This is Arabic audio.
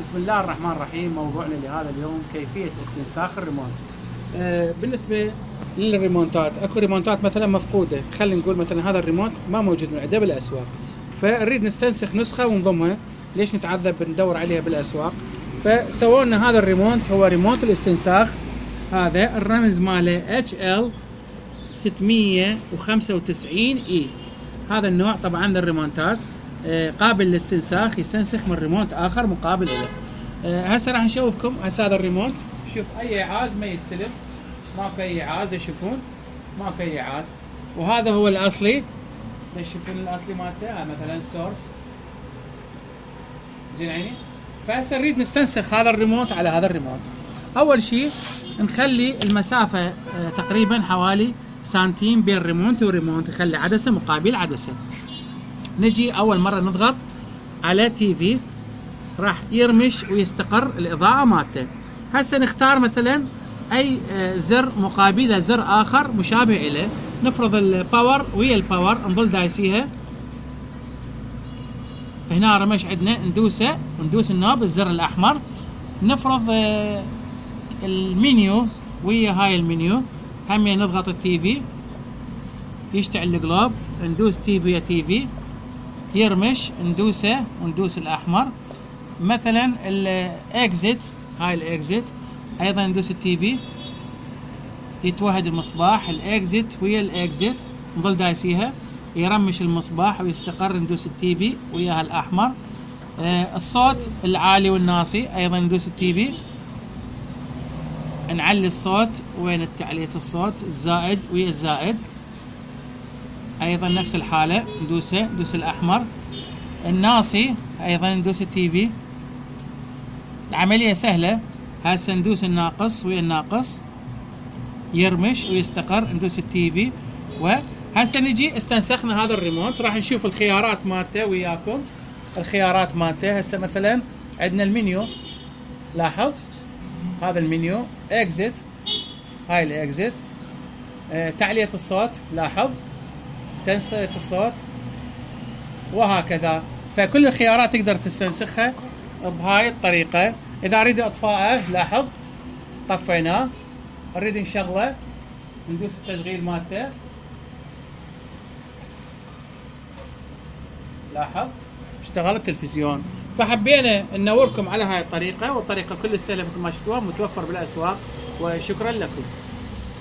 بسم الله الرحمن الرحيم. موضوعنا لهذا اليوم كيفية استنساخ الريموت. بالنسبة للريموتات، اكو ريموتات مثلا مفقودة، خلينا نقول مثلا هذا الريموت ما موجود من عنده بالاسواق، فنريد نستنسخ نسخة ونضمها. ليش نتعذب ندور عليها بالاسواق؟ فسووا لنا هذا الريموت، هو ريموت الاستنساخ. هذا الرمز ماله HL 695E. هذا النوع طبعا للريموتات قابل للاستنساخ، يستنسخ من ريموت اخر مقابل له. هسه راح نشوفكم هسه هذا الريموت. شوف اي عاز ما يستلم، ماكو اي عاز، يشوفون ماكو اي عاز. وهذا هو الاصلي، تشوفون الاصلي مالته مثلا السورس. زين عيني. فهسه نريد نستنسخ هذا الريموت على هذا الريموت. اول شيء نخلي المسافه تقريبا حوالي سنتيم بين ريموت وريموت، نخلي عدسه مقابل عدسه. نجي اول مره نضغط على تي في، راح يرمش ويستقر الاضاءه مالته. هسه نختار مثلا اي زر مقابل زر اخر مشابه له. نفرض الباور ويا الباور، نظل دايسيها. هنا رمش عندنا، ندوسه وندوس النوب الزر الاحمر. نفرض المنيو ويا هاي المنيو، هم نضغط التي في يشتعل القلوب، ندوس تي في يا تي في، يرمش ندوسه وندوس الاحمر. مثلا الاكزيت، هاي الاكزيت ايضا ندوس التي في، يتوهج المصباح الاكزيت ويا الاكزيت، نظل دايسيها يرمش المصباح ويستقر، ندوس التي في وياها الاحمر. الصوت العالي والناصي ايضا ندوس التي في، نعلي الصوت. وين تعلية الصوت؟ الزائد ويا الزائد ايضا نفس الحالة، ندوسه ندوس الاحمر. الناصي ايضا ندوس التي في. العملية سهلة. هسه ندوس الناقص ويا الناقص، يرمش ويستقر، ندوس التي في. وهسه نجي استنسخنا هذا الريموت. راح نشوف الخيارات مالته وياكم. الخيارات مالته هسه مثلا عندنا المنيو، لاحظ هذا المنيو، اكزيت، هاي الاكزيت. تعلية الصوت، لاحظ تنسية الصوت، وهكذا. فكل الخيارات تقدر تستنسخها بهاي الطريقة. إذا أريد إطفائه، لاحظ طفيناه، نريد نشغله، ندوس التشغيل مالته، لاحظ اشتغل التلفزيون. فحبينا ننوركم على هاي الطريقة، والطريقة كل سهلة مثل ما شفتوها، متوفر بالأسواق. وشكرا لكم.